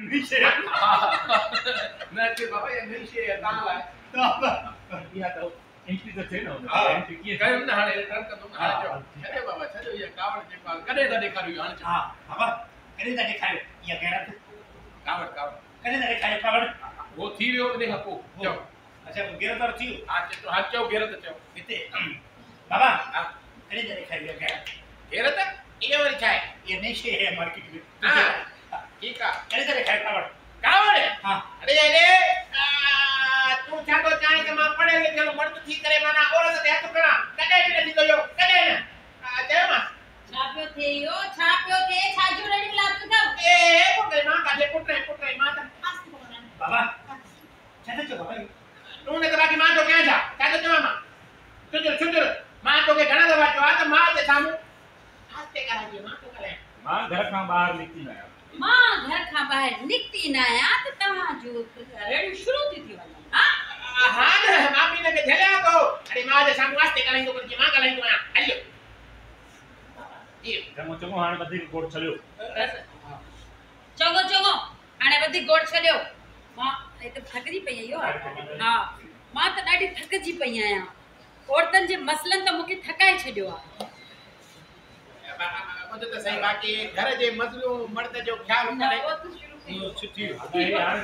नई शइ न ते बाबा ये नई शइ ता लाए इहा त एंट्री त थिए न एंट्री कीअं कयो न हाणे रन कंदो हाणे चओ छॾे बाबा छॾो ये कावड़ जेको कॾहिं त ॾेखारियो हाणे हा बाबा कॾहिं त ॾेखारियो इहा गैरत कावड़ कॾहिं त ॾेखारियो कावड़ वो थी वियो उन खां पोइ चओ अच्छा वो गैरत और थी हा चओ गैरत चओ हिते बाबा कॾहिं त ॾेखारियो गैरत गैरत ये वरी छा आहे ये नई शइ है मार्केट में ठीक आहे कॾहिं त ॾेखारियो कावड़ हा अरे तू छा थो चाहे कि मां पढ़ियल लिखियल मर्द थी करे माना औरत ते हथ खणा कॾहिं बि न थींदो इहो कॾहिं न चयो मां छा पियो थिए इहो छा पियो थिए छा जो रड़ी लात अथव ए पुट मां काजे पुट मां त बाबा छा था चओ बाबा तू ने बाकी मां तो कयां छा थो चवां मां छुजर मां तोखे घणा दफ़ा चयो त मां ते साम्हूं आस्ते ॻाल्हाइजे मां तो ॻाल्हायां मां घर खां ॿाहिरि निकिती न आहियां मां घर खां ॿाहिरि निकिती न आहियां त तव्हांजो रड़ी शुरू थी वञे हा हाँ न मां बि हिनखे झलियां थो अरे मां जे साम्हूं आस्ते ॻाल्हाईंदो पर मां ॻाल्हाईंदो आहियां हलियो चङो हाणे वधीक गोड़ छॾियो चङो हाणे वधीक गोड़ छॾियो मां हिते थकिजी पई आहियो हा मां त ॾाढी थकिजी पई आहियां औरतनि जे मसलनि त मूंखे थकाए छॾियो आहे मुझे तो सही बाकी घर जे मसलो मर्द जो ख्याल करे सुठी हाणे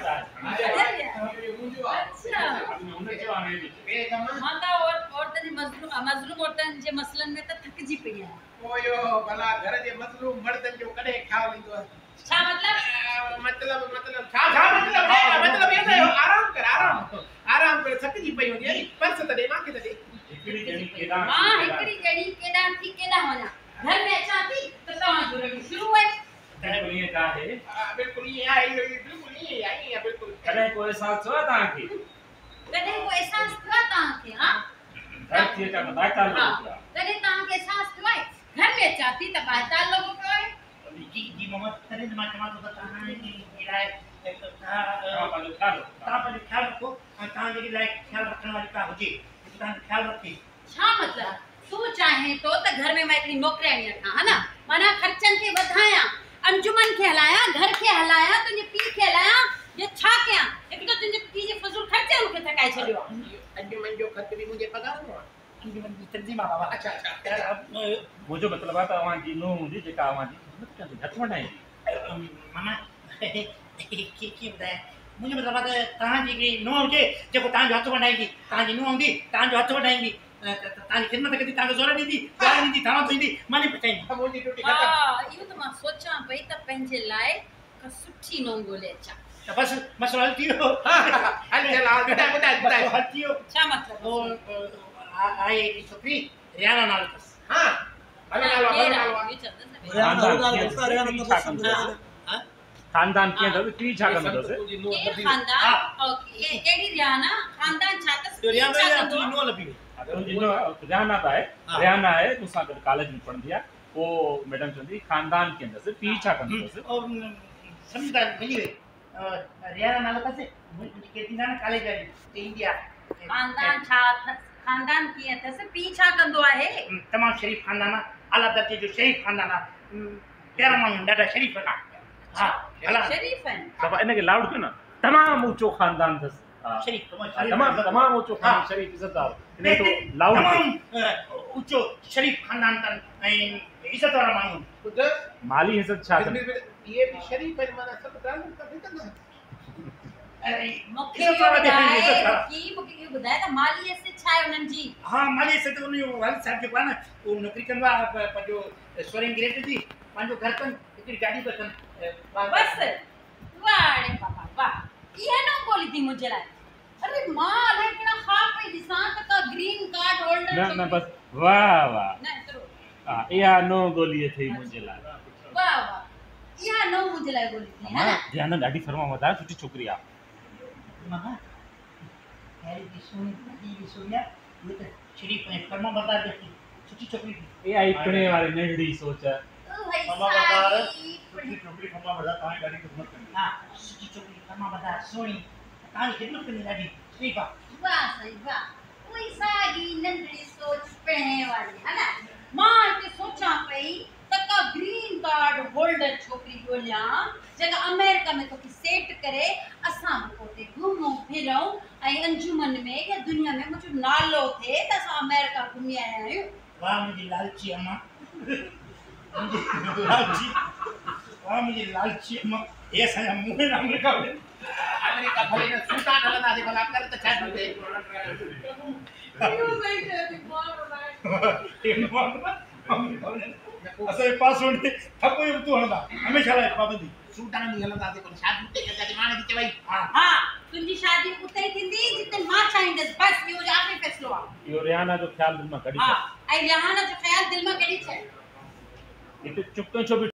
मां त औरतनि जे मज़लूम औरतनि जे मसलनि में त थकिजी पई आहियां ओयो भला घर जे मसलो मर्दन जो कॾहिं ख्याल ईंदो आहे छा मतलब छा मतलब ये तो आराम कर थकिजी पई हूंदी आहे पर्स त ॾे मांखे त ॾे हिकिड़ी ॼणी मां हिकिड़ी ॼणी केॾां थी केॾां वञा घर में अचां थी त तव्हांजो रड़ी शुरू आहे बिल्कुल ये का है बिल्कुल ये आई बिल्कुल ये आई बिल्कुल कॾहिं कोई एहसास थियो आहे तव्हांखे कॾहिं को एहसास थियो आहे तव्हांखे हा घर थी अचां त ॿाहिताल लॻो पियो आहे कॾहिं तव्हांखे एहसास थियो आहे घर में अचां थी त ॿाहिताल लॻो पियो आहे जी मोहम्मद तॾहिं मां चवां थो त तव्हां जी लाइ तव्हां पंहिंजो ख़्यालु रखो तव्हां पंहिंजो ख़्यालु रखो ऐं तव्हां जेकी लाइ ख़्यालु रखण वारी का हुजे तव्हां ख़्यालु रखे छा मतलब तू चाहे तो त घर में मैं इतनी नौकरानी रखा है ना माना खर्चन के वधाया अंजुमन के हलाया घर के हलाया तुझे पी के हलाया ये छा कया एक तो तुझे पी जे फजूल खर्चे उनके थकाए छडियो अंजुमन जो खर्च भी मुझे पगार हो अंजुमन जी तंजीम आहे बाबा अच्छा मुंहिंजो मतिलबु आहे त तव्हांजी नूंहं हूंदी जेका तव्हांजी ख़िदमत कंदी हथु वधाईंदी मामा कीअं ॿुधायां मुंहिंजो मतिलबु आहे त तव्हांजी हिकिड़ी नूंहं हुजे जेको तव्हांजो हथु वधाईंदी तव्हांजी नूंहं हूंदी तव्हांजो हथु वधाईंदी तव्हांजी ख़िदमत कंदी तव्हांखे ज़ोर ॾींदी ॻाल्हि ॾींदी तव्हां थींदी मानी पचाईंदी मुंहिंजी ड्यूटी हां ख़तम इहो त मां सोचां पई त पंहिंजे लाइ का सुठी नूंहं ॻोल्हे अचां त बसि मसलो हल थी वियो हल चल ॿुधाए हल थी वियो छा मतलब आहे हिकिड़ी छोकिरी रियाना नालो अथसि हां भलो नालो खानदान कीअं अथसि पीउ छा कंदो अथसि खानदान केड़ी रियाना खानदान छा अथसि रियाना नूंहं लभी वई रियाना त आहे रियाना आहे मूंसां गॾु कॉलेज में पढ़ंदी आहे पोइ मैडम चवंदी खानदान कीअं अथसि पीउ छा कंदो अथसि सम्झदा मिली वई रियाना नालो अथसि मुंहिंजी केतिरी न कॉलेज वारी ईंदी आहे खानदान छा खानदान कीअं अथसि पीउ छा कंदो आहे तमामु शरीफ़ खानदान आहे आला दर्जे जो शरीफ़ खानदान आहे प्यारा माण्हू ॾाढा शरीफ़ आहिनि हा भला शरीफ़ आहिनि सभु इनखे लाउड कयो न तमामु ऊचो खानदान अथसि शरीफ़ तमामु ऊचो खानदान शरीफ़ इज़तदार इन तो लाउड तमामु ऊचो शरीफ़ खानदान अथनि ऐं इज़त वारा माण्हू ॿुध माली इज़त छा कंदी ये भी शरीफ है माना सब ॻाल्हियूं कढी कंदा मूंखे इहो ॿुधाए त माली से छा आहे उन्हनि जी हा माली से त उन जो वालिद साहिब जेको आहे न उहो नौकिरी कंदो आहे पंहिंजो सोरिंग ग्रेड जी पंहिंजो घर अथनि हिकिड़ी गाॾी बि अथनि बसि वाह बाबा वाह इहा न ॻोल्ही थी मुंहिंजे लाइ अरे मां अलाए कहिड़ा ख़्वाब पई ॾिसां त ग्रीन कार्ड होल्डर न बसि वाह वाह न एतिरो हा इहा नो गोली अथई मुंहिंजे लाइ वाह वाह इहा नो मुंहिंजे लाइ ॻोल्ही थी हा ध्यानु ॾाढी फर्मावदार सुठी छोकिरी आहे मामा अहिड़ी ॾिसूं ॾिसूं उहे त शरीफ़ ऐं फर्माबरदार जेकी सुठी छोकिरी थी इहा इकणे वारी नंढड़ी सोच फर्माबरदार सुठी छोकिरी फर्माबरदार तव्हांजी ॾाढी ख़िदमत कंदी हा सुठी छोकिरी फर्माबरदार सुहिणी तव्हांजी ख़िदमत कंदी ॾाढी शरीफ़ आहे वाह सही वाह उही साॻी नंढड़ी सोच पिणे वारी है ना मां हिते सोचां पई त का ग्रीन कार्ड होल्डर छोकिरी ॻोल्हियां जगह अमेरिका में तो सेट करे असां पोते घुमूं फिरूं ऐं अंजुमन में या दुनिया में मुझो नालो थे त असां अमेरिका घुमी आया आहियूं। वाह मुंहिंजी लालची अम्मा, मुंहिंजी लालची अम्मा, हे असांजा मुंहुं न अमेरिका में अमेरिका भले न सूटा हलंदासीं भला कर त छा थींदे। इहो सही चयो थी असांजे पासो थपो तूं हलंदा हमेशह लाइ पाबंदी सूटा में हलंदासीं पर शादी ते कंदासीं माने थी चवई। हा तुंहिंजी शादी उते ई थींदी जिते मां चाहींदसि बस इहो आख़िरी फ़ैसिलो आहे। इहो रिहाना जो ख़्याल दिलि मां कढी हा ऐं रिहाना जो ख़्याल दिलि मां कढी छॾ। हिते चुप छो